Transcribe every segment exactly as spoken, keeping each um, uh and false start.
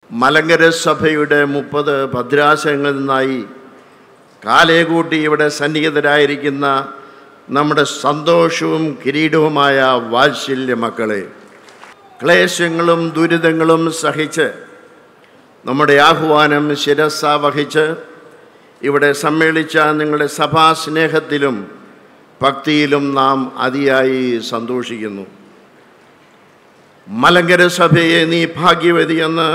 മലങ്കര സഭയുടെ മുപ്പത് ഭദ്രാസനങ്ങളിൽ നിന്നായി കാലേകൂട്ടി ഇവിടെ സന്നിഹിതരായിരിക്കുന്ന നമ്മുടെ സന്തോഷവും കിരീടവുമായ വാത്സല്യ മക്കളെ, ക്ലേശങ്ങളും ദുരിതങ്ങളും സഹിച്ച് നമ്മുടെ ആഹ്വാനം ശിരസ്സ വഹിച്ച് ഇവിടെ സമ്മേളിച്ച നിങ്ങളുടെ സഭാസ്നേഹത്തിലും ഭക്തിയിലും നാം അതിയായി സന്തോഷിക്കുന്നു. മലങ്കര സഭയെ നീ ഭാഗ്യവതിയെന്ന്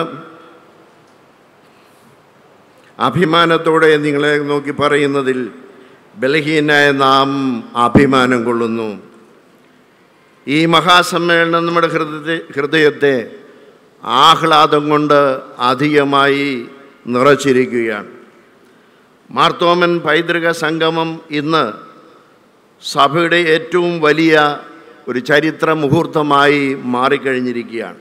അഭിമാനത്തോടെ നിങ്ങളെ നോക്കി പറയുന്നതിൽ ബലഹീനായ നാം അഭിമാനം കൊള്ളുന്നു. ഈ മഹാസമ്മേളനം നമ്മുടെ ഹൃദയ ഹൃദയത്തെ ആഹ്ലാദം കൊണ്ട് അധികമായി നിറച്ചിരിക്കുകയാണ്. മാർത്തോമൻ പൈതൃക സംഗമം ഇന്ന് സഭയുടെ ഏറ്റവും വലിയ ഒരു ചരിത്ര മുഹൂർത്തമായി മാറിക്കഴിഞ്ഞിരിക്കുകയാണ്.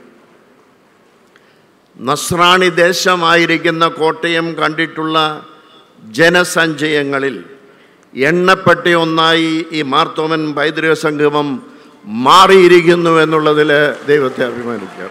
നസ്രാണി ദേശമായിരിക്കുന്ന കോട്ടയം കണ്ടിട്ടുള്ള ജനസഞ്ചയങ്ങളിൽ എണ്ണപ്പെട്ട ഒന്നായി ഈ മാർത്തോമൻ പൈതൃക സംഗമം മാറിയിരിക്കുന്നു എന്നുള്ളതിൽ ദൈവത്തെ അഭിമാനിക്കാം.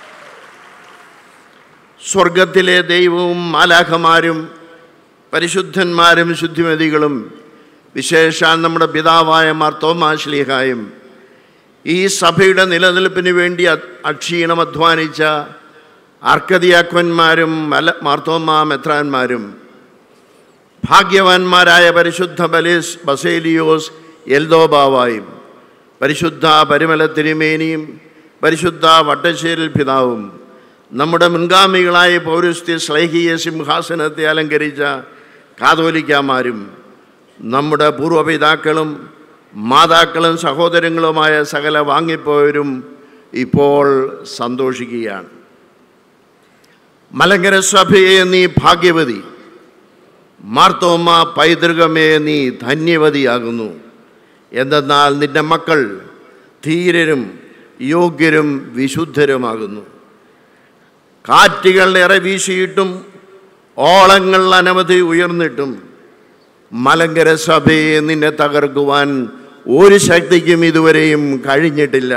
സ്വർഗത്തിലെ ദൈവവും മാലാഖമാരും പരിശുദ്ധന്മാരും ശുദ്ധിമതികളും വിശേഷാൽ നമ്മുടെ പിതാവായ മാർത്തോമാ ശ്ലീഹായും ഈ സഭയുടെ നിലനിൽപ്പിന് വേണ്ടി അക്ഷീണം അധ്വാനിച്ച അർക്കദിയാക്കന്മാരും മല മാർത്തോമാ മെത്രാന്മാരും ഭാഗ്യവാന്മാരായ പരിശുദ്ധ ബലേസ് ബസേലിയോസ് എൽദോബാവായും പരിശുദ്ധ പരിമല തിരുമേനിയും പരിശുദ്ധ വട്ടശ്ശേരിൽ പിതാവും നമ്മുടെ മുൻഗാമികളായ പൗരസ്ത്യ ശ്ലൈഹീയ സിംഹാസനത്തെ അലങ്കരിച്ച കാതോലിക്കാമാരും നമ്മുടെ പൂർവ്വപിതാക്കളും മാതാക്കളും സഹോദരങ്ങളുമായ സകല വാങ്ങിപ്പോയവരും ഇപ്പോൾ സന്തോഷിക്കുകയാണ്. മലങ്കര സഭയെ നീ ഭാഗ്യവതി, മാർത്തോമ പൈതൃകമേ നീ ധന്യവതിയാകുന്നു. എന്തെന്നാൽ നിന്റെ മക്കൾ ധീരരും യോഗ്യരും വിശുദ്ധരുമാകുന്നു. കാറ്റുകൾ ഏറെ വീശിയിട്ടും ഓളങ്ങൾ അനവധി ഉയർന്നിട്ടും മലങ്കര സഭയെ നിന്നെ തകർക്കുവാൻ ഒരു ശക്തിക്കും ഇതുവരെയും കഴിഞ്ഞിട്ടില്ല.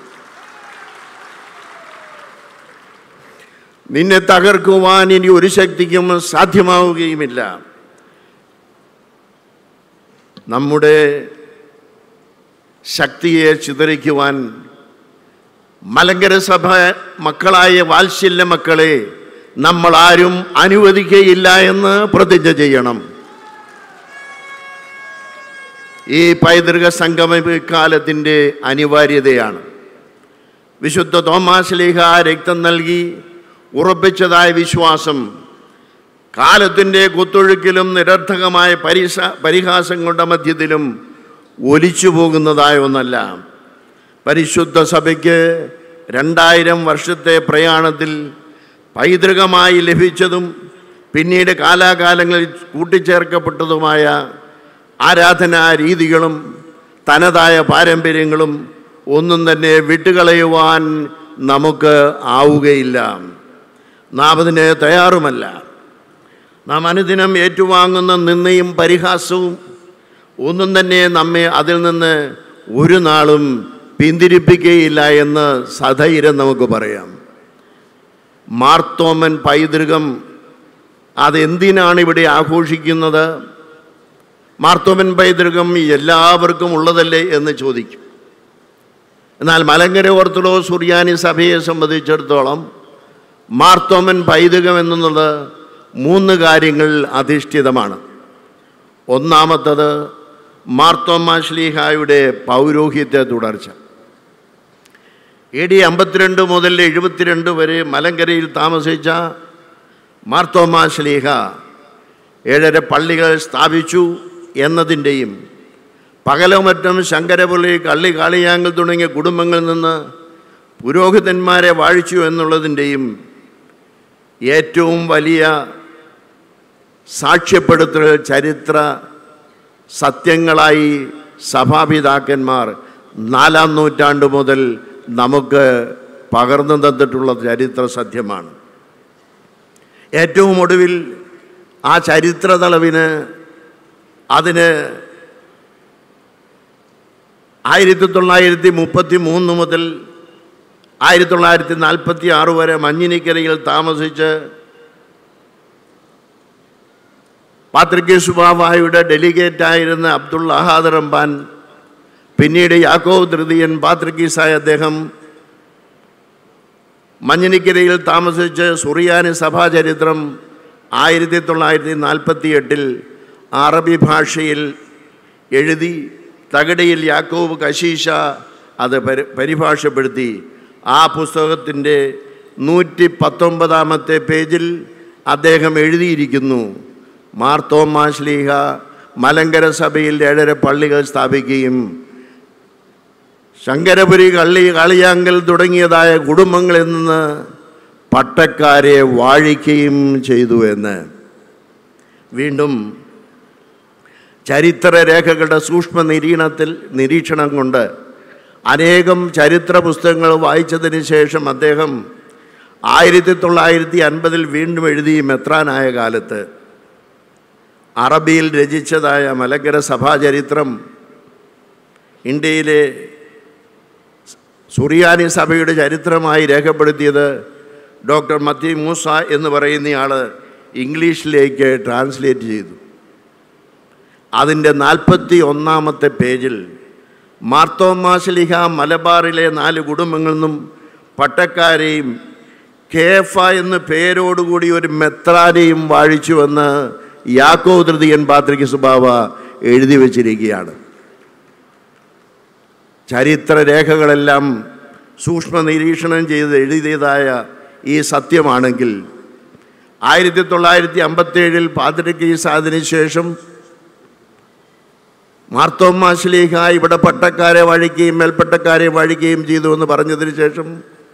നിന്നെ തകർക്കുവാൻ ഇനി ഒരു ശക്തിക്കും സാധ്യമാവുകയുമില്ല. നമ്മുടെ ശക്തിയെ ചിതറിക്കുവാൻ മലങ്കര സഭ മക്കളായ വാത്സല്യ മക്കളെ നമ്മൾ ആരും അനുവദിക്കുകയില്ല എന്ന് പ്രതിജ്ഞ ചെയ്യണം. ഈ പൈതൃക സംഗമ കാലത്തിൻ്റെ അനിവാര്യതയാണ്. വിശുദ്ധ തോമാസ് ശ്ലീഹ രക്തം നൽകി ഉറപ്പിച്ചതായ വിശ്വാസം കാലത്തിൻ്റെ കുത്തൊഴുക്കിലും നിരർത്ഥകമായ പരിസ പരിഹാസങ്ങളുടെ മധ്യത്തിലും ഒലിച്ചു പോകുന്നതായ ഒന്നല്ല. പരിശുദ്ധ സഭയ്ക്ക് രണ്ടായിരം വർഷത്തെ പ്രയാണത്തിൽ പൈതൃകമായി ലഭിച്ചതും പിന്നീട് കാലാകാലങ്ങളിൽ കൂട്ടിച്ചേർക്കപ്പെട്ടതുമായ ആരാധനാ രീതികളും തനതായ പാരമ്പര്യങ്ങളും ഒന്നും തന്നെ വിട്ടുകളയുവാൻ നമുക്ക് ആവുകയില്ല. നാം അതിന് തയ്യാറുമല്ല. നാം അനുദിനം ഏറ്റുവാങ്ങുന്ന നിന്ദയും പരിഹാസവും ഒന്നും തന്നെ നമ്മെ അതിൽ നിന്ന് ഒരു നാളും പിന്തിരിപ്പിക്കുകയില്ല എന്ന് സധൈര്യം നമുക്ക് പറയാം. മാർത്തോമൻ പൈതൃകം അതെന്തിനാണ് ഇവിടെ ആഘോഷിക്കുന്നത്? മാർത്തോമൻ പൈതൃകം എല്ലാവർക്കും ഉള്ളതല്ലേ എന്ന് ചോദിക്കും. എന്നാൽ മലങ്കര ഓർത്തഡോക്സ് സുറിയാനി സഭയെ സംബന്ധിച്ചിടത്തോളം മാർത്തോമൻ പൈതൃകം എന്നുള്ളത് മൂന്ന് കാര്യങ്ങൾ അധിഷ്ഠിതമാണ്. ഒന്നാമത്തത് മാർത്തോമാ ശ്ലീഹായുടെ പൗരോഹിത്യ തുടർച്ച. എ ഡി അമ്പത്തിരണ്ട് മുതൽ എഴുപത്തിരണ്ട് വരെ മലങ്കരയിൽ താമസിച്ച മാർത്തോമാ ശ്ലീഹ ഏഴര പള്ളികൾ സ്ഥാപിച്ചു എന്നതിൻ്റെയും പകലമറ്റം ശങ്കരപുള്ളി കള്ളി കാളിയാങ്കൽ തുടങ്ങിയ കുടുംബങ്ങളിൽ നിന്ന് പുരോഹിതന്മാരെ വാഴിച്ചു എന്നുള്ളതിൻ്റെയും ഏറ്റവും വലിയ സാക്ഷ്യപ്പെടുത്തൽ ചരിത്ര സത്യങ്ങളായി സഭാപിതാക്കന്മാർ നാലാം നൂറ്റാണ്ട് മുതൽ നമുക്ക് പകർന്നു തന്നിട്ടുള്ള ചരിത്ര സത്യമാണ്. ഏറ്റവും ഒടുവിൽ ആ ചരിത്ര തളവിന് അതിന് ആയിരത്തി തൊള്ളായിരത്തി മുപ്പത്തി മൂന്ന് മുതൽ ആയിരത്തി തൊള്ളായിരത്തി നാൽപ്പത്തി ആറ് വരെ മഞ്ഞിനിക്കരയിൽ താമസിച്ച് പാത്രിക്കീസ് ബാവായുടെ ഡെലിഗേറ്റായിരുന്ന അബ്ദുൾ അഹാദ് റംബാൻ, പിന്നീട് യാക്കോബ് തൃതീയൻ പാത്രിക്കീസായ അദ്ദേഹം മഞ്ഞിനിക്കരയിൽ താമസിച്ച് സുറിയാനി സഭാചരിത്രം ആയിരത്തി തൊള്ളായിരത്തി നാൽപ്പത്തി എട്ടിൽ അറബി ഭാഷയിൽ എഴുതി തകടിയിൽ യാക്കോബ് കശീശ അത് പരി പരിഭാഷപ്പെടുത്തി. ആ പുസ്തകത്തിൻ്റെ നൂറ്റി പത്തൊമ്പതാമത്തെ പേജിൽ അദ്ദേഹം എഴുതിയിരിക്കുന്നു, മാർത്തോമാ ശ്ലീഹ മലങ്കര സഭയിൽ ഏഴര പള്ളികൾ സ്ഥാപിക്കുകയും ശങ്കരപുരി, കള്ളി, കളിയാങ്കൽ തുടങ്ങിയതായ കുടുംബങ്ങളിൽ നിന്ന് പട്ടക്കാരെ വാഴിക്കുകയും ചെയ്തു എന്ന്. വീണ്ടും ചരിത്രരേഖകളുടെ സൂക്ഷ്മ നിരീക്ഷണത്തിൽ നിരീക്ഷണം കൊണ്ട് അനേകം ചരിത്ര പുസ്തകങ്ങൾ വായിച്ചതിന് ശേഷം അദ്ദേഹം ആയിരത്തി തൊള്ളായിരത്തി അൻപതിൽ വീണ്ടും എഴുതി മെത്രാനായ കാലത്ത് അറബിയിൽ രചിച്ചതായ മലങ്കര സഭാചരിത്രം ഇന്ത്യയിലെ സുറിയാനി സഭയുടെ ചരിത്രമായി രേഖപ്പെടുത്തിയത് ഡോക്ടർ മത്തി മൂസ എന്ന് പറയുന്നയാൾ ഇംഗ്ലീഷിലേക്ക് ട്രാൻസ്ലേറ്റ് ചെയ്തു. അതിൻ്റെ നാൽപ്പത്തി ഒന്നാമത്തെ പേജിൽ മാർത്തോമാ ശ്ലീഹ മലബാറിലെ നാല് കുടുംബങ്ങളിൽ നിന്നും പട്ടക്കാരെയും കേഫ എന്ന പേരോടുകൂടി ഒരു മെത്രാനെയും വാഴിച്ചുവെന്ന് യാക്കോബ് തൃതീയൻ പാത്രിക്കീസ് ബാവ എഴുതി വച്ചിരിക്കുകയാണ്. ചരിത്രരേഖകളെല്ലാം സൂക്ഷ്മ നിരീക്ഷണം ചെയ്ത് എഴുതിയതായ ഈ സത്യമാണെങ്കിൽ ആയിരത്തി തൊള്ളായിരത്തി അമ്പത്തേഴിൽ പാത്രിക്കീസ് അതിനുശേഷം മാർത്തോമാ ശ്ലീഹ ഇവിടെ പട്ടക്കാരെ വാഴിക്കുകയും മേൽപ്പട്ടക്കാരെ വാഴിക്കുകയും ചെയ്തു എന്ന് പറഞ്ഞതിന് ശേഷം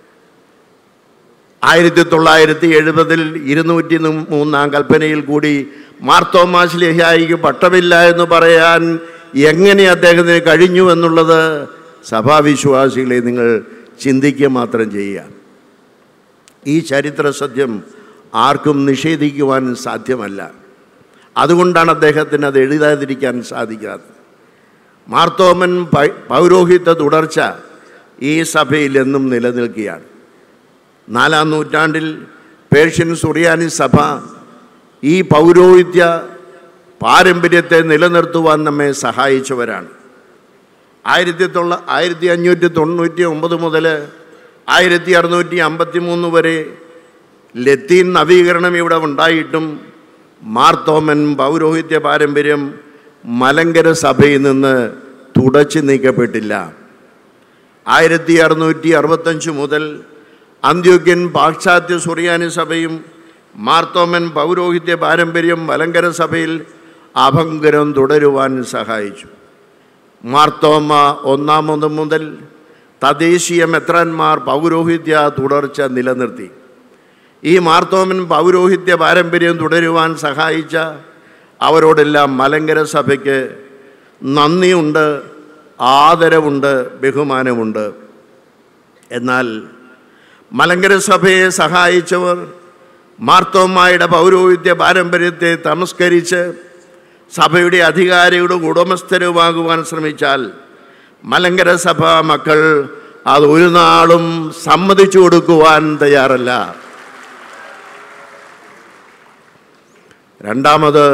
ആയിരത്തി തൊള്ളായിരത്തി എഴുപതിൽ ഇരുന്നൂറ്റി മൂന്നാം കൽപ്പനയിൽ കൂടി മാർത്തോമാ ശ്ലീഹായിക്ക് പട്ടമില്ല എന്ന് പറയാൻ എങ്ങനെ അദ്ദേഹത്തിന് കഴിഞ്ഞു എന്നുള്ളത് സഭാവിശ്വാസികളെ നിങ്ങൾ ചിന്തിക്കുക മാത്രം ചെയ്യുക. ഈ ചരിത്ര സത്യം ആർക്കും നിഷേധിക്കുവാൻ സാധ്യമല്ല. അതുകൊണ്ടാണ് അദ്ദേഹത്തിന് അത് എഴുതാതിരിക്കാൻ സാധിക്കാത്തത്. മാർത്തോമൻ പൗരോഹിത്യ തുടർച്ച ഈ സഭയിൽ എന്നും നിലനിൽക്കുകയാണ്. നാലാം നൂറ്റാണ്ടിൽ പേർഷ്യൻ സുറിയാനി സഭ ഈ പൗരോഹിത്യ പാരമ്പര്യത്തെ നിലനിർത്തുവാൻ നമ്മെ സഹായിച്ചവരാണ്. ആയിരത്തി തൊള്ള ആയിരത്തി അഞ്ഞൂറ്റി തൊണ്ണൂറ്റി ഒമ്പത് മുതൽ ആയിരത്തി അറുന്നൂറ്റി അമ്പത്തി മൂന്ന് വരെ ലത്തീൻ നവീകരണം ഇവിടെ ഉണ്ടായിട്ടും മാർത്തോമൻ പൗരോഹിത്യ പാരമ്പര്യം മലങ്കര സഭയിൽ നിന്ന് തുടച്ചു നീക്കപ്പെട്ടില്ല. ആയിരത്തി അറുന്നൂറ്റി അറുപത്തഞ്ച് മുതൽ അന്ത്യോക്യൻ പാശ്ചാത്യ സുറിയാനി സഭയും മാർത്തോമൻ പൗരോഹിത്യ പാരമ്പര്യം മലങ്കര സഭയിൽ അഭംഗരം തുടരുവാൻ സഹായിച്ചു. മാർത്തോമ ഒന്നാമത് മുതൽ തദ്ദേശീയ മെത്രാന്മാർ പൗരോഹിത്യ തുടർച്ച നിലനിർത്തി. ഈ മാർത്തോമൻ പൗരോഹിത്യ പാരമ്പര്യം തുടരുവാൻ സഹായിച്ച അവരോടെല്ലാം മലങ്കര സഭയ്ക്ക് നന്ദിയുണ്ട്, ആദരവുണ്ട്, ബഹുമാനമുണ്ട്. എന്നാൽ മലങ്കര സഭയെ സഹായിച്ചവർ മാർത്തോമായുടെ പൗരോഹിത്യ പാരമ്പര്യത്തെ തമസ്കരിച്ച് സഭയുടെ അധികാരിയുടെ ഉടമസ്ഥരുമാകുവാൻ ശ്രമിച്ചാൽ മലങ്കര സഭ മക്കൾ അത് ഒരു നാളും സമ്മതിച്ചു കൊടുക്കുവാൻ തയ്യാറല്ല. രണ്ടാമത്,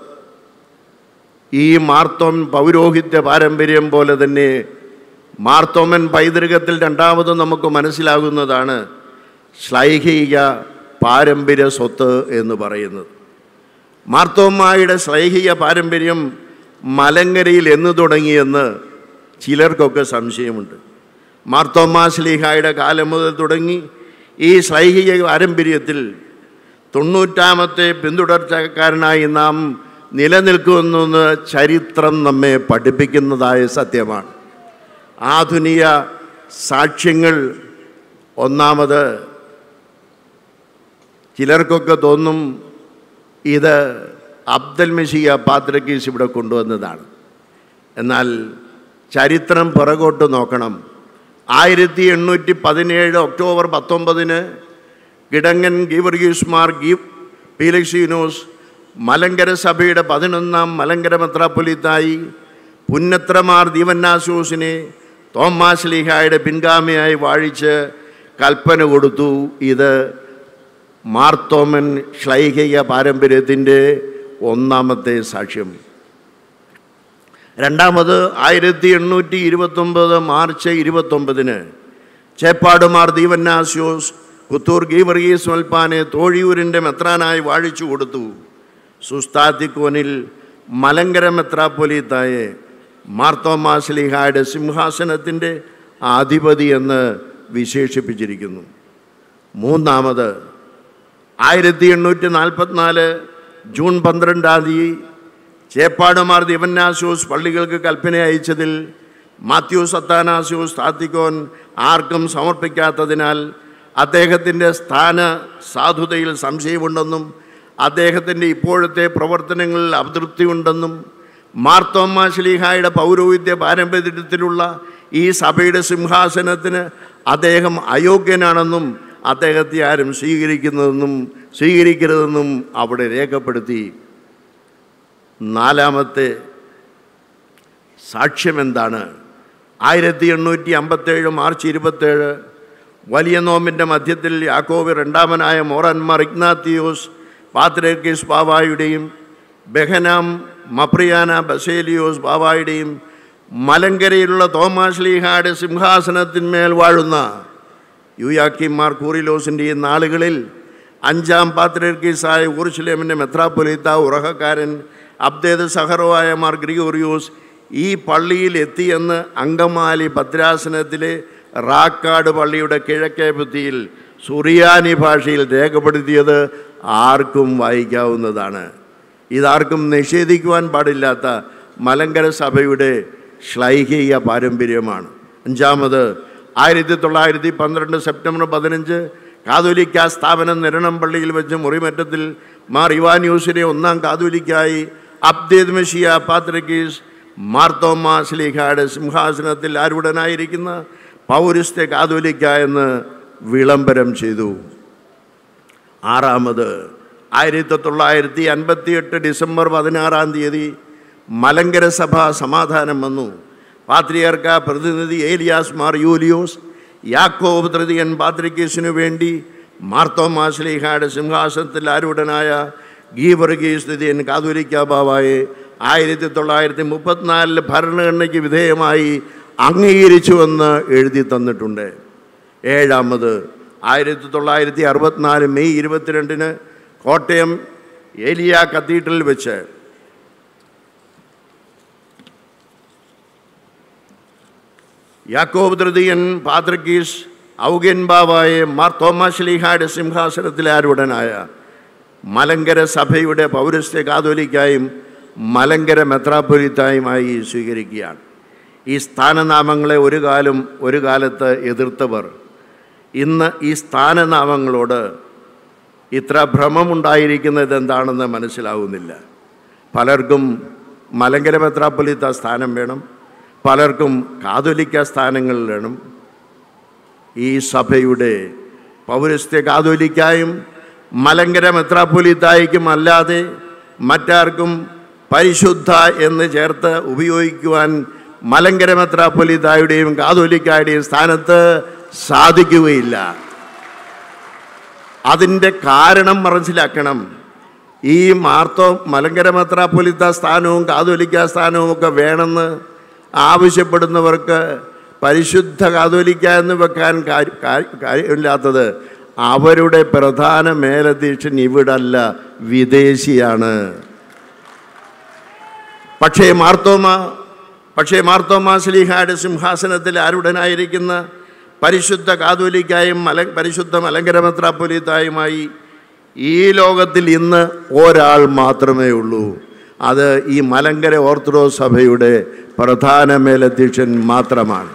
ഈ മാർത്തോമൻ പൗരോഹിത്യ പാരമ്പര്യം പോലെ തന്നെ മാർത്തോമൻ പൈതൃകത്തിൽ രണ്ടാമത് നമുക്ക് മനസ്സിലാകുന്നതാണ് ശ്ലൈഹിക പാരമ്പര്യ സ്വത്ത് എന്ന് പറയുന്നത്. മാർത്തോമായുടെ ശ്ലൈഹിക പാരമ്പര്യം മലങ്കരയിൽ എന്ന് തുടങ്ങിയെന്ന് ചിലർക്കൊക്കെ സംശയമുണ്ട്. മാർത്തോമാ ശ്ലീഹായുടെ കാലം മുതൽ തുടങ്ങി ഈ ശ്ലൈഹിക പാരമ്പര്യത്തിൽ തൊണ്ണൂറ്റാമത്തെ പിന്തുടർച്ചക്കാരനായി നാം നിലനിൽക്കുമെന്ന് ചരിത്രം നമ്മെ പഠിപ്പിക്കുന്നതായ സത്യമാണ്. ആധുനിക സാക്ഷ്യങ്ങൾ ഒന്നാമത് ചിലർക്കൊക്കെ തോന്നും ഇത് അബ്ദൽ മെശിയ പാത്രിക്കീസ് ഇവിടെ കൊണ്ടുവന്നതാണ്. എന്നാൽ ചരിത്രം പുറകോട്ട് നോക്കണം. ആയിരത്തി എണ്ണൂറ്റി പതിനേഴ് ഒക്ടോബർ പത്തൊമ്പതിന് കിടങ്ങൻ ഗീവർഗീസ് മാർ ഗീവ് പീലക്സീനോസ് മലങ്കര സഭയുടെ പതിനൊന്നാം മലങ്കര മെത്രാപ്പൊലീത്തായി പുന്നത്രമാർ ദീവന്നാസോസിനെ തോമാ ശ്ലീഹായുടെ പിൻഗാമിയായി വാഴിച്ച് കൽപ്പന കൊടുത്തു. ഇത് മാർത്തോമൻ ശ്ലൈഹിക പാരമ്പര്യത്തിൻ്റെ ഒന്നാമത്തെ സാക്ഷ്യം. രണ്ടാമത് ആയിരത്തി എണ്ണൂറ്റി ഇരുപത്തൊമ്പത് മാർച്ച് ഇരുപത്തൊമ്പതിന് ചേപ്പാടുമാർ ദീവന്നാസ്യോസ് പുത്തൂർ ഗീവർഗീസ് മൽപ്പാനെ തോഴിയൂരിൻ്റെ മെത്രാനായി വാഴിച്ചു കൊടുത്തു. സുസ്താത്തിക്കോനിൽ മലങ്കര മെത്രാപ്പൊലീത്തായെ മാർത്തോമാ ശ്ലീഹായുടെ സിംഹാസനത്തിൻ്റെ അധിപതി എന്ന് വിശേഷിപ്പിച്ചിരിക്കുന്നു. മൂന്നാമത് ആയിരത്തി എണ്ണൂറ്റി നാൽപ്പത്തിനാല് ജൂൺ പന്ത്രണ്ടാം തീയതി ചേപ്പാടുമാർ ദിവന്നാസ്യോസ് പള്ളികൾക്ക് കൽപ്പന അയച്ചതിൽ മാത്യൂസ് അത്താനാസ്യോസ് താത്തിക്കോൻ ആർക്കും സമർപ്പിക്കാത്തതിനാൽ അദ്ദേഹത്തിൻ്റെ സ്ഥാന സാധുതയിൽ സംശയമുണ്ടെന്നും അദ്ദേഹത്തിൻ്റെ ഇപ്പോഴത്തെ പ്രവർത്തനങ്ങളിൽ അതൃപ്തിയുണ്ടെന്നും മാർത്തോമാ ശ്ലീഹായുടെ പൗരോഹിത്യ പാരമ്പര്യത്തിലുള്ള ഈ സഭയുടെ സിംഹാസനത്തിന് അദ്ദേഹം അയോഗ്യനാണെന്നും അദ്ദേഹത്തെ ആരും സ്വീകരിക്കുന്നതെന്നും സ്വീകരിക്കരുതെന്നും അവിടെ രേഖപ്പെടുത്തി. നാലാമത്തെ സാക്ഷ്യം എന്താണ്? ആയിരത്തി എണ്ണൂറ്റി അമ്പത്തേഴ് മാർച്ച് ഇരുപത്തേഴ് വലിയ നോമ്പിൻ്റെ മധ്യത്തിൽ യാക്കോബ് രണ്ടാമനായ മോറന്മാർ ഇഗ്നാത്തിയോസ് പാത്രിയർക്കീസ് ബാവായുടെയും ബെഹനാം മപ്രിയാന ബസേലിയോസ് ബാവായുടെയും മലങ്കരയിലുള്ള തോമാശ്ലീഹായുടെ സിംഹാസനത്തിന്മേൽ വാഴുന്ന യൂയാക്കിമാർ കൂറിലോസിൻ്റെയും നാളുകളിൽ അഞ്ചാം പാത്രിയർക്കീസായ ഊർശലേമിൻ്റെ മെത്രാപ്പൊലീത്ത ഉറഹക്കാരൻ അബ്ദേദ് സഹറോവായ മാർ ഗ്രിഗോറിയോസ് ഈ പള്ളിയിൽ എത്തിയെന്ന് അങ്കമാലി ഭദ്രാസനത്തിലെ റാക്കാട് പള്ളിയുടെ കിഴക്കേ ഭിത്തിയിൽ സുറിയാനി ഭാഷയിൽ രേഖപ്പെടുത്തിയത് ആർക്കും വായിക്കാവുന്നതാണ്. ഇതാർക്കും നിഷേധിക്കുവാൻ പാടില്ലാത്ത മലങ്കര സഭയുടെ ശ്ലൈഹിക പാരമ്പര്യമാണ്. അഞ്ചാമത് ആയിരത്തി തൊള്ളായിരത്തി പന്ത്രണ്ട് സെപ്റ്റംബർ പതിനഞ്ച് കാതോലിക്ക സ്ഥാപനം നിരണം പള്ളിയിൽ വെച്ച് മുറിമറ്റത്തിൽ മാർ ഇവാന്യൂസിനെ ഒന്നാം കാതോലിക്കായി അബ്ദേദ് മെഷിയ പാത്രിക്കീസ് മാർത്തോമാ ശ്ലീഹായുടെ സിംഹാസനത്തിൽ ആരൂഢനായിരിക്കുന്ന പൗരസ്ത്യ കാതോലിക്ക എന്ന് വിളംബരം ചെയ്തു. ആറാമത് ആയിരത്തി തൊള്ളായിരത്തി അൻപത്തി എട്ട് ഡിസംബർ പതിനാറാം തീയതി മലങ്കര സഭ സമാധാനം വന്നു. പാത്രിയർക്ക പ്രതിനിധി ഏലിയാസ് മാർ യൂലിയോസ് യാക്കോബ് തൃതീയൻ പാത്രിക്കീസിനു വേണ്ടി മാർത്തോമാ ശ്ലീഹായുടെ സിംഹാസനത്തിൽ ആരൂഢനായ ഗീവർഗീസ് തൃതീയൻ കാതോലിക്ക ബാവായെ ആയിരത്തി തൊള്ളായിരത്തി മുപ്പത്തിനാലിൽ ഭരണഘടനയ്ക്ക് വിധേയമായി അംഗീകരിച്ചുവെന്ന് എഴുതി തന്നിട്ടുണ്ട്. ഏഴാമത് ആയിരത്തി തൊള്ളായിരത്തി അറുപത്തിനാല് മെയ് ഇരുപത്തിരണ്ടിന് കോട്ടയം ഏലിയ കത്തീഡ്രലിൽ വെച്ച് യാക്കോബ് തൃതീയൻ പാത്രിക്കീസ് ഔഗൻ ബാവായെ മാർ തോമാ ശ്ലീഹായുടെ സിംഹാസനത്തിൽ ആരൂഢനായ മലങ്കര സഭയുടെ പൗരസ്ത്യ കാതോലിക്കായും മലങ്കര മെത്രാപ്പൊലീത്തായുമായി സ്വീകരിക്കുകയാണ്. ഈ സ്ഥാനനാമങ്ങളെ ഒരു കാലം ഒരു കാലത്ത് എതിർത്തവർ ഇന്ന് ഈ സ്ഥാനനാമങ്ങളോട് ഇത്ര ഭ്രമമുണ്ടായിരിക്കുന്നത് എന്താണെന്ന് മനസ്സിലാവുന്നില്ല. പലർക്കും മലങ്കര മെത്രാപ്പൊലീത്ത സ്ഥാനം വേണം, പലർക്കും കാതോലിക്ക സ്ഥാനങ്ങൾ വേണം. ഈ സഭയുടെ പൗരസ്ത്യ കാതോലിക്കായും മലങ്കര മെത്രാപ്പൊലീത്തായ്ക്കും അല്ലാതെ മറ്റാർക്കും പരിശുദ്ധ എന്ന് ചേർത്ത് ഉപയോഗിക്കുവാൻ മലങ്കര മെത്രാപ്പൊലീത്തായുടെയും കാതോലിക്കായുടെയും സ്ഥാനത്ത് സാധിക്കുകയില്ല. അതിൻ്റെ കാരണം മനസ്സിലാക്കണം. ഈ മാർത്തോ മലങ്കര മെത്രാപ്പൊലീത്ത സ്ഥാനവും കാതോലിക്ക സ്ഥാനവും ഒക്കെ വേണമെന്ന് ആവശ്യപ്പെടുന്നവർക്ക് പരിശുദ്ധ കാതോലിക്ക എന്ന് വെക്കാൻ കാര്യമില്ലാത്തത് അവരുടെ പ്രധാന മേലധ്യക്ഷൻ ഇവിടല്ല, വിദേശിയാണ്. പക്ഷേ മാർത്തോമ പക്ഷേ മാർത്തോമാ ശ്ലീഹായുടെ സിംഹാസനത്തിൽ ആരൂഢനായിരിക്കുന്ന പരിശുദ്ധ കാതോലിക്കായും മല പരിശുദ്ധ മലങ്കര മെത്രാപ്പൊലീത്തായുമായി ഈ ലോകത്തിൽ ഇന്ന് ഒരാൾ മാത്രമേ ഉള്ളൂ. അത് ഈ മലങ്കര ഓർത്തഡോക്സ് സഭയുടെ പ്രധാന മേലധ്യക്ഷൻ മാത്രമാണ്.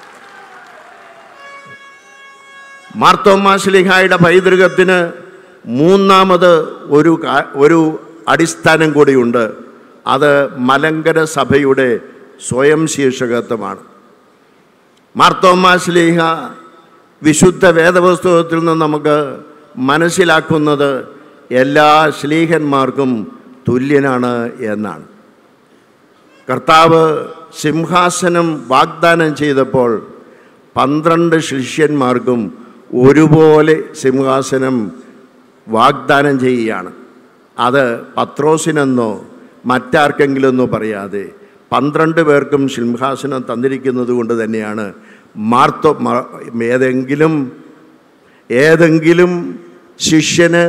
മാർത്തോമാ ശ്ലീഹായുടെ പൈതൃകത്തിന് മൂന്നാമത് ഒരു ഒരു അടിസ്ഥാനം കൂടിയുണ്ട്. അത് മലങ്കര സഭയുടെ സ്വയം ശീർഷകത്വമാണ്. മാർത്തോമാ ശ്ലീഹ വിശുദ്ധ വേദപുസ്തകത്തിൽ നിന്ന് നമുക്ക് മനസ്സിലാക്കുന്നത് എല്ലാ ശ്ലീഹന്മാർക്കും തുല്യനാണ് എന്നാണ്. കർത്താവ് സിംഹാസനം വാഗ്ദാനം ചെയ്തപ്പോൾ പന്ത്രണ്ട് ശിഷ്യന്മാർക്കും ഒരുപോലെ സിംഹാസനം വാഗ്ദാനം ചെയ്യുകയാണ്. അത് പത്രോസിനെന്നോ മറ്റാർക്കെങ്കിലെന്നോ പറയാതെ പന്ത്രണ്ട് പേർക്കും സിംഹാസനം തന്നിരിക്കുന്നത് കൊണ്ട് തന്നെയാണ് മാർത്തോ ഏതെങ്കിലും ഏതെങ്കിലും ശിഷ്യന്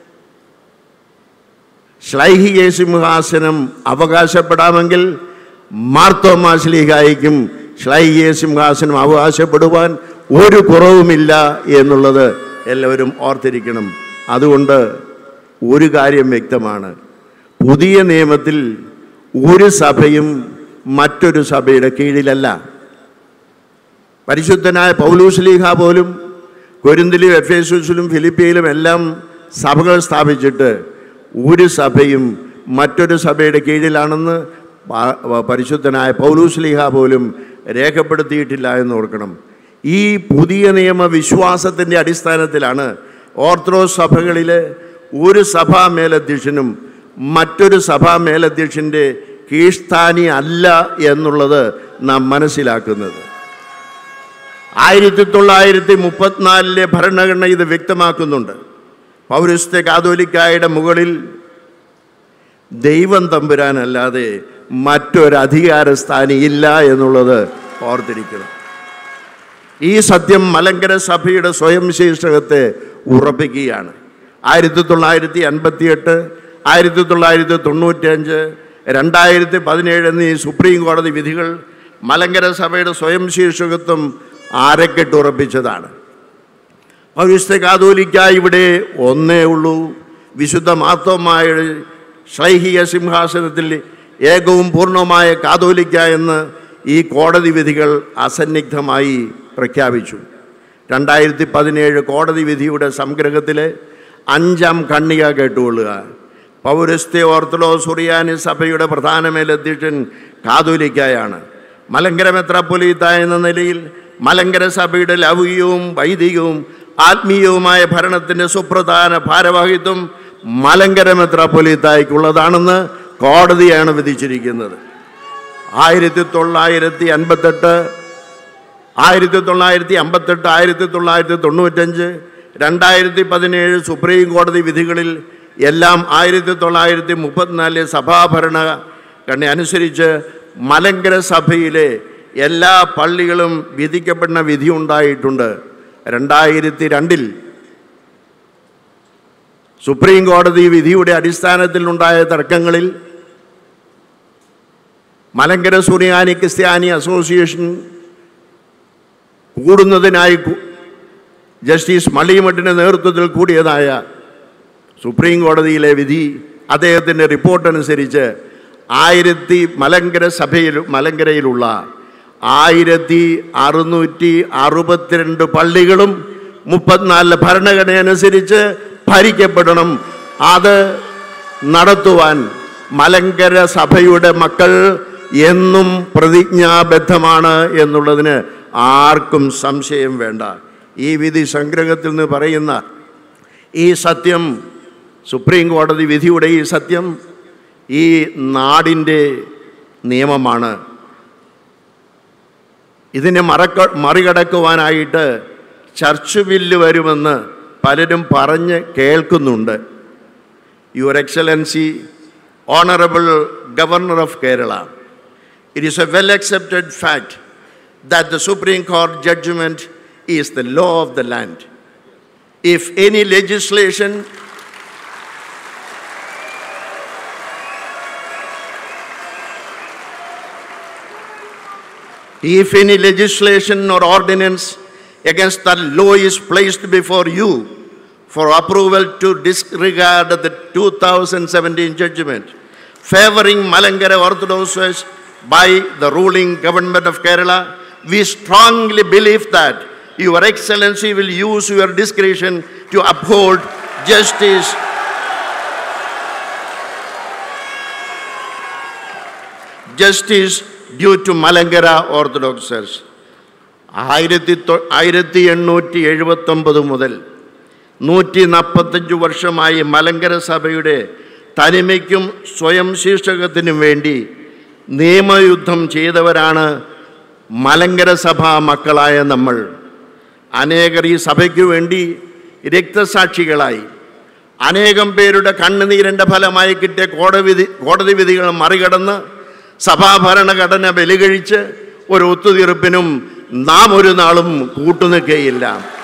ശ്ലൈഹിക സിംഹാസനം അവകാശപ്പെടാമെങ്കിൽ മാർത്തോമാ ശ്ലീഹായിക്കും ശ്ലൈഹിക സിംഹാസനം അവകാശപ്പെടുവാൻ ഒരു കുറവുമില്ല എന്നുള്ളത് എല്ലാവരും ഓർത്തിരിക്കണം. അതുകൊണ്ട് ഒരു കാര്യം വ്യക്തമാണ്, പുതിയ നിയമത്തിൽ ഒരു സഭയും മറ്റൊരു സഭയുടെ കീഴിലല്ല. പരിശുദ്ധനായ പൗലോസ് ശ്ലീഹ പോലും കൊരിന്തിലും എഫേസൂസിലും ഫിലിപ്പിയിലും എല്ലാം സഭകൾ സ്ഥാപിച്ചിട്ട് ഒരു സഭയും മറ്റൊരു സഭയുടെ കീഴിലാണെന്ന് പരിശുദ്ധനായ പൗലോസ് ശ്ലീഹ പോലും രേഖപ്പെടുത്തിയിട്ടില്ല എന്ന് ഓർക്കണം. ഈ പുതിയ നിയമ വിശ്വാസത്തിൻ്റെ അടിസ്ഥാനത്തിലാണ് ഓർത്തഡോക്സ് സഭകളിൽ ഒരു സഭാ മേലധ്യക്ഷനും മറ്റൊരു സഭാ മേലധ്യക്ഷൻ്റെ കീഴ്സ്ഥാനി അല്ല എന്നുള്ളത് നാം മനസ്സിലാക്കുന്നത്. ആയിരത്തി തൊള്ളായിരത്തി മുപ്പത്തിനാലിലെ ഭരണഘടന ഇത് വ്യക്തമാക്കുന്നുണ്ട്. പൗരസ്ത്യ കാതോലിക്കായുടെ മുകളിൽ ദൈവം തമ്പുരാനല്ലാതെ മറ്റൊരധികാര സ്ഥാനിയില്ല എന്നുള്ളത് ഓർത്തിരിക്കണം. ഈ സത്യം മലങ്കര സഭയുടെ സ്വയം ശീർഷകത്തെ ഉറപ്പിക്കുകയാണ്. ആയിരത്തി തൊള്ളായിരത്തി അൻപത്തി എട്ട് ആയിരത്തി തൊള്ളായിരത്തി തൊണ്ണൂറ്റി അഞ്ച് രണ്ടായിരത്തി പതിനേഴ് എന്നീ സുപ്രീം കോടതി വിധികൾ മലങ്കര സഭയുടെ സ്വയം ശീർഷകത്വം ആരക്കെട്ടുറപ്പിച്ചതാണ്. പൗരസ്ത്യ കാതോലിക്ക ഇവിടെ ഒന്നേ ഉള്ളൂ. വിശുദ്ധ മാർത്തോമായ ശ്ലൈഹിക സിംഹാസനത്തിൽ ഏകവും പൂർണ്ണമായ കാതോലിക്ക എന്ന് ഈ കോടതി വിധികൾ അസന്നിഗ്ധമായി പ്രഖ്യാപിച്ചു. രണ്ടായിരത്തി പതിനേഴ് കോടതി വിധിയുടെ സംഗ്രഹത്തിലെ അഞ്ചാം ഖണ്ഡിക കേട്ടുകൊള്ളുക. പൗരസ്ത്യ ഓർത്തഡോക്സ് സുറിയാനി സഭയുടെ പ്രധാന മേലധ്യക്ഷൻ കാതോലിക്കയാണ്. മലങ്കര മെത്രാപ്പൊലീത്ത എന്ന നിലയിൽ മലങ്കര സഭയുടെ ലൗകികവും വൈദികവും ആത്മീയവുമായ ഭരണത്തിൻ്റെ സുപ്രധാന ഭാരവാഹിത്വം മലങ്കര മെത്രാപ്പൊലീത്തായ്ക്കുള്ളതാണെന്ന് കോടതിയാണ് വിധിച്ചിരിക്കുന്നത്. ആയിരത്തി തൊള്ളായിരത്തി അൻപത്തെട്ട് ആയിരത്തി തൊള്ളായിരത്തി അമ്പത്തെട്ട് ആയിരത്തി തൊള്ളായിരത്തി തൊണ്ണൂറ്റഞ്ച് രണ്ടായിരത്തി പതിനേഴ് സുപ്രീം കോടതി വിധികളിൽ എല്ലാം ആയിരത്തി തൊള്ളായിരത്തി മുപ്പത്തിനാലിലെ സഭാഭരണഘടന അനുസരിച്ച് മലങ്കര സഭയിലെ എല്ലാ പള്ളികളും വിധിക്കപ്പെടുന്ന വിധി ഉണ്ടായിട്ടുണ്ട്. രണ്ടായിരത്തി രണ്ടിൽ സുപ്രീം കോടതി വിധിയുടെ അടിസ്ഥാനത്തിൽ ഉണ്ടായ തർക്കങ്ങളിൽ മലങ്കര സുറിയാനി ക്രിസ്ത്യാനി അസോസിയേഷൻ കൂടുന്നതിനായി ജസ്റ്റിസ് മള്ളിമഠിൻ്റെ നേതൃത്വത്തിൽ കൂടിയതായ സുപ്രീം കോടതിയിലെ വിധി അദ്ദേഹത്തിൻ്റെ റിപ്പോർട്ടനുസരിച്ച് ആയിരത്തി മലങ്കര സഭയിൽ മലങ്കരയിലുള്ള ആയിരത്തി അറുന്നൂറ്റി അറുപത്തിരണ്ട് പള്ളികളും മുപ്പത്തിനാലിലെ ഭരണഘടന അനുസരിച്ച് ഭരിക്കപ്പെടണം. അത് നടത്തുവാൻ മലങ്കര സഭയുടെ മക്കൾ എന്നും പ്രതിജ്ഞാബദ്ധമാണ് എന്നുള്ളതിന് ആർക്കും സംശയം വേണ്ട. ഈ വിധി സംഗ്രഹത്തിൽ നിന്ന് പറയുന്ന ഈ സത്യം, സുപ്രീം കോടതി വിധിയുടെ ഈ സത്യം ഈ നാടിൻ്റെ നിയമമാണ്. ഇതിനെ മറക്ക മറികടക്കുവാനായിട്ട് ചർച്ച് ബില്ല് വരുമെന്ന് പലരും പറഞ്ഞ് കേൾക്കുന്നുണ്ട്. Your excellency, honourable governor of Kerala, it is a well accepted fact that the Supreme Court judgment is the law of the land. If any legislation if any legislation or ordinance against that law is placed before you for approval to disregard the two thousand seventeen judgment favoring Malankara Orthodox by the ruling government of Kerala, we strongly believe that Your Excellency will use your discretion to uphold justice, justice due to Malankara Orthodox Church. ആയിരത്തി എണ്ണൂറ്റി എഴുപത്തി ഒമ്പത് മുതൽ നൂറ്റി നാൽപ്പത്തഞ്ച് വർഷമായി മലങ്കര സഭയുടെ തനിമയ്ക്കും സ്വയം ശീർഷകത്തിനും വേണ്ടി നിയമയുദ്ധം ചെയ്തവരാണ് മലങ്കര സഭാ മക്കളായ നമ്മൾ. അനേകർ ഈ സഭയ്ക്കു വേണ്ടി രക്തസാക്ഷികളായി. അനേകം പേരുടെ കണ്ണുനീരിൻ്റെ ഫലമായി കിട്ടിയ കോടതി കോടതി വിധികൾ മറികടന്ന് സഭാഭരണഘടന ബലികഴിച്ച് ഒരു ഒത്തുതീർപ്പിനും നാം ഒരു നാളും കൂട്ടുനിൽക്കുകയില്ല.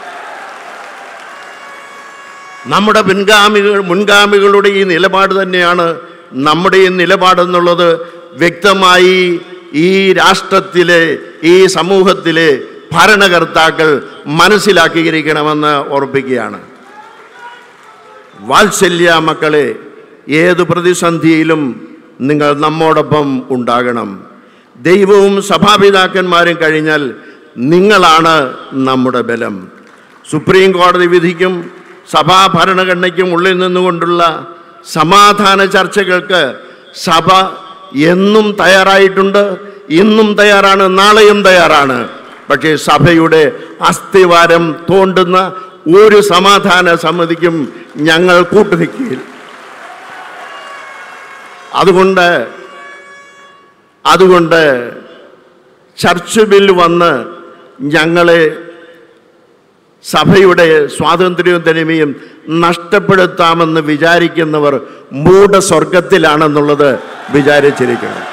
നമ്മുടെ പിൻഗാമികൾ മുൻഗാമികളുടെ ഈ നിലപാട് തന്നെയാണ് നമ്മുടെ ഈ നിലപാടെന്നുള്ളത് വ്യക്തമായി ഈ രാഷ്ട്രത്തിലെ ഈ സമൂഹത്തിലെ ഭരണകർത്താക്കൾ മനസ്സിലാക്കിയിരിക്കണമെന്ന് ഓർപ്പിക്കുകയാണ്. വാത്സല്യ മക്കളെ, ഏത് പ്രതിസന്ധിയിലും നിങ്ങൾ നമ്മോടൊപ്പം ഉണ്ടാകണം. ദൈവവും സഭാപിതാക്കന്മാരും കഴിഞ്ഞാൽ നിങ്ങളാണ് നമ്മുടെ ബലം. സുപ്രീം കോടതി വിധിക്കും സഭാ ഭരണഘടനയ്ക്കും ഉള്ളിൽ നിന്നുകൊണ്ടുള്ള സമാധാന ചർച്ചകൾക്ക് സഭ എന്നും തയ്യാറായിട്ടുണ്ട്, ഇന്നും തയ്യാറാണ്, നാളെയും തയ്യാറാണ്. പക്ഷേ സഭയുടെ അസ്ഥിവാരം തോണ്ടുന്ന ഒരു സമാധാന സമിതിക്കും ഞങ്ങൾ കൂട്ടുനിൽക്കുകയില്ല. അതുകൊണ്ട് അതുകൊണ്ട് ചർച്ച് ബിൽ വന്ന് ഞങ്ങളെ സഭയുടെ സ്വാതന്ത്ര്യവും തനിമയും നഷ്ടപ്പെടുത്താമെന്ന് വിചാരിക്കുന്നവർ മൂഢസ്വർഗത്തിലാണെന്നുള്ളത് വിചാരിച്ചിരിക്കണം.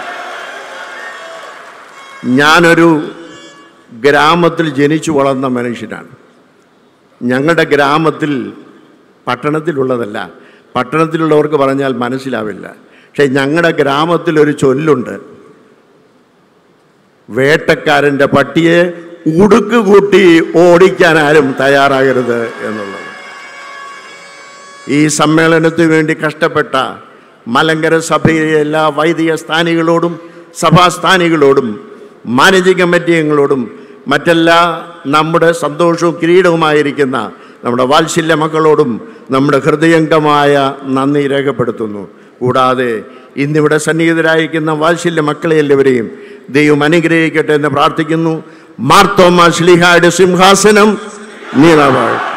ഞാനൊരു ഗ്രാമത്തിൽ ജനിച്ചു വളർന്ന മനുഷ്യനാണ്. ഞങ്ങളുടെ ഗ്രാമത്തിൽ, പട്ടണത്തിലുള്ളതല്ല, പട്ടണത്തിലുള്ളവർക്ക് പറഞ്ഞാൽ മനസ്സിലാവില്ല. പക്ഷെ ഞങ്ങളുടെ ഗ്രാമത്തിലൊരു ചൊല്ലുണ്ട്, വേട്ടക്കാരൻ്റെ പട്ടിയെ ഉടുക്ക് കൂട്ടി ഓടിക്കാൻ ആരും തയ്യാറാകരുത് എന്നുള്ളത്. ഈ സമ്മേളനത്തിന് വേണ്ടി കഷ്ടപ്പെട്ട മലങ്കര സഭയിലെ എല്ലാ വൈദിക സ്ഥാനികളോടും സഭാസ്ഥാനികളോടും മാനേജിംഗ് കമ്മിറ്റി അംഗങ്ങളോടും മറ്റെല്ലാ നമ്മുടെ സന്തോഷവും കിരീടവുമായിരിക്കുന്ന നമ്മുടെ വാത്സല്യ മക്കളോടും നമ്മുടെ ഹൃദയംഗമായ നന്ദി രേഖപ്പെടുത്തുന്നു. കൂടാതെ ഇന്നിവിടെ സന്നിഹിതരായിരിക്കുന്ന വാത്സല്യ മക്കളെ എല്ലാവരെയും ദൈവം അനുഗ്രഹിക്കട്ടെ എന്ന് പ്രാർത്ഥിക്കുന്നു. മാർത്തോമാ ശ്ലീഹായുടെ സിംഹാസനം നീളവാഴ്.